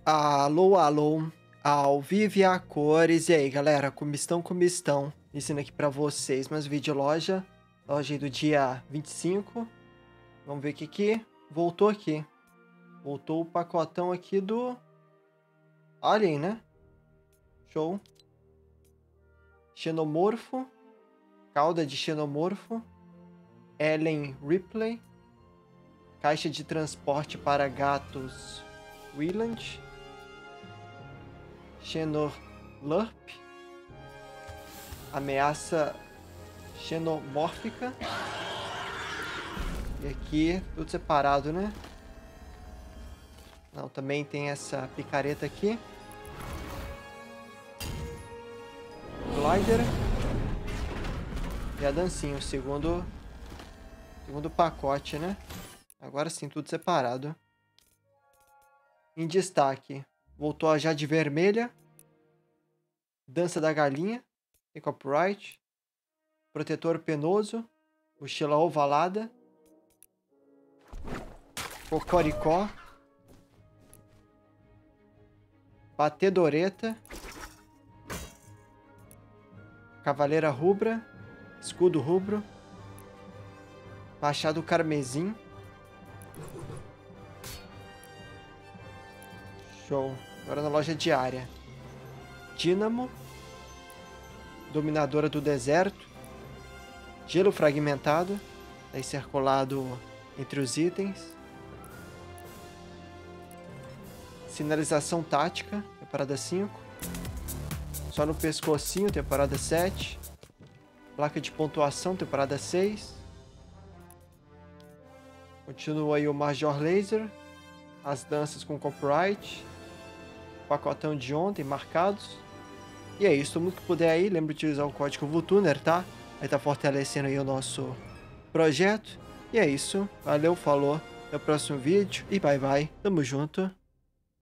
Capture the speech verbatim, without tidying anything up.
Alô, alô, ao vivo e a cores. E aí, galera, como estão, como estão? Ensinando aqui pra vocês mais vídeo loja. Loja aí do dia vinte e cinco. Vamos ver o que que voltou aqui. Voltou o pacotão aqui do Alien, né? Show. Xenomorfo. Cauda de xenomorfo. Ellen Ripley. Caixa de transporte para gatos Wieland. Xenolorp. Ameaça xenomórfica. E aqui, tudo separado, né? Não, também tem essa picareta aqui. Glider. E a dancinha, o segundo, segundo pacote, né? Agora sim, tudo separado. Em destaque, voltou a Jade Vermelha. Dança da Galinha. Tem copyright. Protetor Penoso. Mochila Ovalada. Cocoricó. Batedoreta. Cavaleira Rubra. Escudo Rubro. Machado Carmesim. Show. Agora na loja diária. Dínamo. Dominadora do Deserto. Gelo Fragmentado. Aí circulado entre os itens. Sinalização Tática. Temporada cinco. Só no Pescocinho. Temporada sete. Placa de Pontuação. Temporada seis. Continua aí o Major Laser. As danças com copyright. Pacotão de ontem marcados. E é isso, todo mundo que puder aí, lembra de utilizar o código VUTUNER, tá? Aí tá fortalecendo aí o nosso projeto. E é isso, valeu, falou, até o próximo vídeo e bye bye, tamo junto.